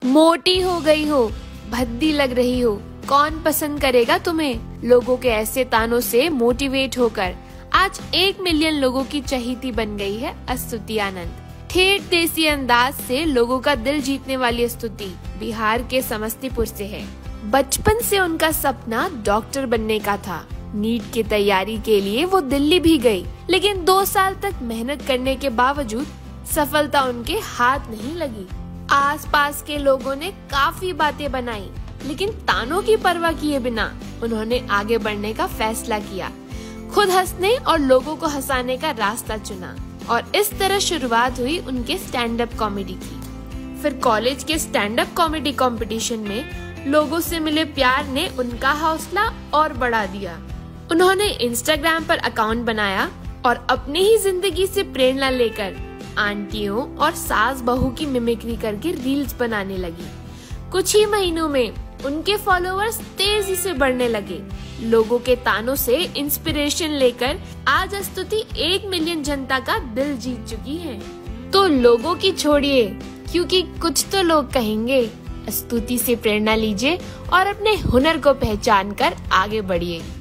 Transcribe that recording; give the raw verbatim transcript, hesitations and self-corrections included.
मोटी हो गई हो, भद्दी लग रही हो, कौन पसंद करेगा तुम्हें। लोगों के ऐसे तानों से मोटिवेट होकर आज एक मिलियन लोगों की चहेती बन गई है स्तुति आनंद। ठेठ देसी अंदाज से लोगों का दिल जीतने वाली स्तुति बिहार के समस्तीपुर से है। बचपन से उनका सपना डॉक्टर बनने का था। नीट की तैयारी के लिए वो दिल्ली भी गई, लेकिन दो साल तक मेहनत करने के बावजूद सफलता उनके हाथ नहीं लगी। आसपास के लोगों ने काफी बातें बनाई, लेकिन तानों की परवाह किए बिना उन्होंने आगे बढ़ने का फैसला किया। खुद हंसने और लोगों को हंसाने का रास्ता चुना और इस तरह शुरुआत हुई उनके स्टैंड अप कॉमेडी की। फिर कॉलेज के स्टैंड अप कॉमेडी कंपटीशन में लोगों से मिले प्यार ने उनका हौसला और बढ़ा दिया। उन्होंने इंस्टाग्राम पर अकाउंट बनाया और अपनी ही जिंदगी से प्रेरणा लेकर आंटियों और सास बहू की मिमिक्री करके रील्स बनाने लगी। कुछ ही महीनों में उनके फॉलोअर्स तेजी से बढ़ने लगे। लोगों के तानों से इंस्पिरेशन लेकर आज स्तुति एक मिलियन जनता का दिल जीत चुकी है। तो लोगों की छोड़िए, क्योंकि कुछ तो लोग कहेंगे। स्तुति से प्रेरणा लीजिए और अपने हुनर को पहचान कर आगे बढ़िए।